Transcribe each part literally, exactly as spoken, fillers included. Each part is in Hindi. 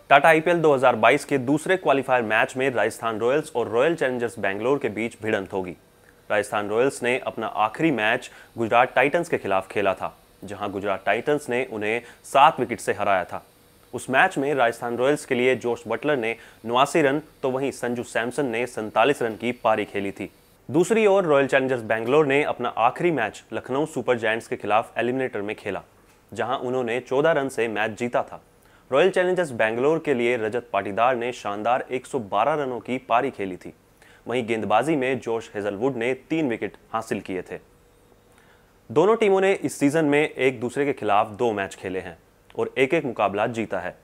टाटा आईपीएल दो हज़ार बाईस के दूसरे क्वालिफायर मैच में राजस्थान रॉयल्स और रॉयल चैलेंजर्स बेंगलोर के बीच भिड़ंत होगी। राजस्थान रॉयल्स ने अपना आखिरी मैच गुजरात टाइटंस के खिलाफ खेला था, जहां गुजरात टाइटंस ने उन्हें सात विकेट से हराया था। उस मैच में राजस्थान रॉयल्स के लिए जोश बटलर ने नवासी रन तो वहीं संजू सैमसन ने सैंतालीस रन की पारी खेली थी। दूसरी ओर रॉयल चैलेंजर्स बेंगलोर ने अपना आखिरी मैच लखनऊ सुपर जायंट्स के खिलाफ एलिमिनेटर में खेला, जहां उन्होंने चौदह रन से मैच जीता था। रॉयल चैलेंजर्स बेंगलोर के लिए रजत पाटीदार ने शानदार एक सौ बारह रनों की पारी खेली थी। वहीं गेंदबाजी में जोश हेजलवुड ने तीन विकेट हासिल किए थे। दोनों टीमों ने इस सीजन में एक दूसरे के खिलाफ दो मैच खेले हैं और एक एक मुकाबला जीता है।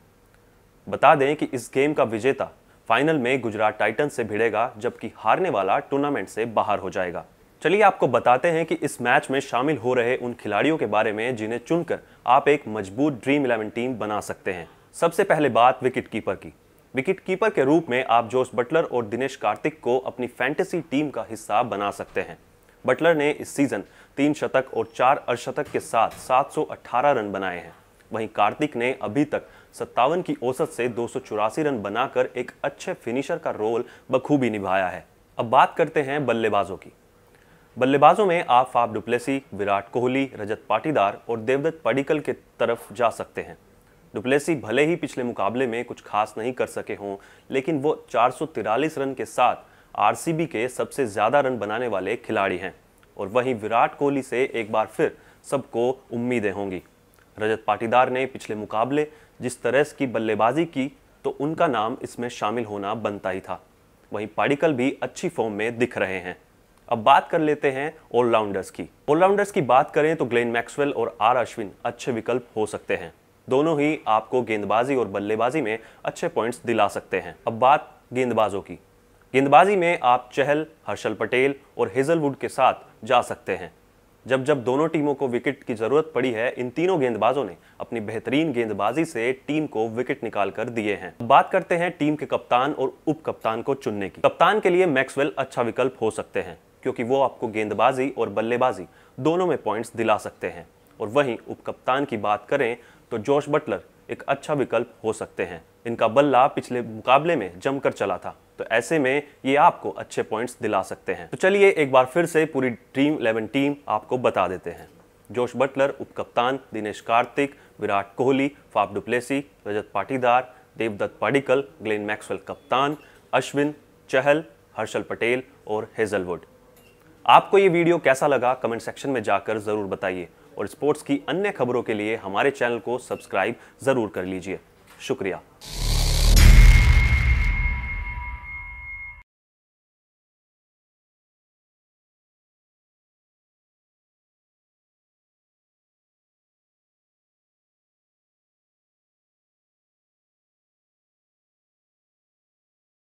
बता दें कि इस गेम का विजेता फाइनल में गुजरात टाइटंस से भिड़ेगा, जबकि हारने वाला टूर्नामेंट से बाहर हो जाएगा। चलिए आपको बताते हैं कि इस मैच में शामिल हो रहे उन खिलाड़ियों के बारे में जिन्हें चुनकर आप एक मजबूत ड्रीम इलेवन टीम बना सकते हैं। सबसे पहले बात विकेट कीपर की। विकेट कीपर के रूप में आप जोश बटलर और दिनेश कार्तिक को अपनी फैंटेसी टीम का हिस्सा बना सकते हैं। बटलर ने इस सीजन तीन शतक और चार अर्धशतक के साथ सात सौ अठारह रन बनाए हैं। वहीं कार्तिक ने अभी तक सत्तावन की औसत से दो सौ चौरासी रन बनाकर एक अच्छे फिनिशर का रोल बखूबी निभाया है। अब बात करते हैं बल्लेबाजों की। बल्लेबाजों में आप Faf du Plessis, Virat Kohli, Rajat Patidar और देवदत्त पडिक्कल के तरफ जा सकते हैं। डु प्लेसी भले ही पिछले मुकाबले में कुछ खास नहीं कर सके हों, लेकिन वो चार सौ तिरालीस रन के साथ आरसीबी के सबसे ज्यादा रन बनाने वाले खिलाड़ी हैं। और वहीं विराट कोहली से एक बार फिर सबको उम्मीदें होंगी। रजत पाटीदार ने पिछले मुकाबले जिस तरह की बल्लेबाजी की, तो उनका नाम इसमें शामिल होना बनता ही था। वहीं पाडिक्कल भी अच्छी फॉर्म में दिख रहे हैं। अब बात कर लेते हैं ऑलराउंडर्स की। ऑलराउंडर्स की बात करें तो ग्लेन मैक्सवेल और आर अश्विन अच्छे विकल्प हो सकते हैं। दोनों ही आपको गेंदबाजी और बल्लेबाजी में अच्छे पॉइंट्स दिला सकते हैं। अब बात गेंदबाजों की। गेंदबाजी में आप चहल, हर्षल पटेल और हेजलवुड के साथ जा सकते हैं। जब जब दोनों टीमों को विकेट की जरूरत पड़ी है, इन तीनों गेंदबाजों ने अपनी बेहतरीन गेंदबाजी से टीम को विकेट निकाल कर दिए हैं। बात करते हैं टीम के कप्तान और उप कप्तान को चुनने की। कप्तान के लिए मैक्सवेल अच्छा विकल्प हो सकते हैं, क्योंकि वो आपको गेंदबाजी और बल्लेबाजी दोनों में पॉइंट्स दिला सकते हैं। और वहीं उप कप्तान की बात करें तो जोश बटलर एक अच्छा विकल्प हो सकते हैं। इनका बल्ला पिछले मुकाबले में जमकर चला था, तो ऐसे में ये आपको अच्छे पॉइंट्स दिला सकते हैं। तो चलिए एक बार फिर से पूरी ड्रीम इलेवन टीम आपको बता देते हैं। जोश बटलर उप कप्तान, Dinesh Karthik, Virat Kohli, Faf du Plessis, Rajat Patidar, Devdutt Padikkal, Glenn Maxwell कप्तान, अश्विन, चहल, हर्षल पटेल और हेजलवुड। आपको ये वीडियो कैसा लगा कमेंट सेक्शन में जाकर जरूर बताइए और स्पोर्ट्स की अन्य खबरों के लिए हमारे चैनल को सब्सक्राइब जरूर कर लीजिए। शुक्रिया।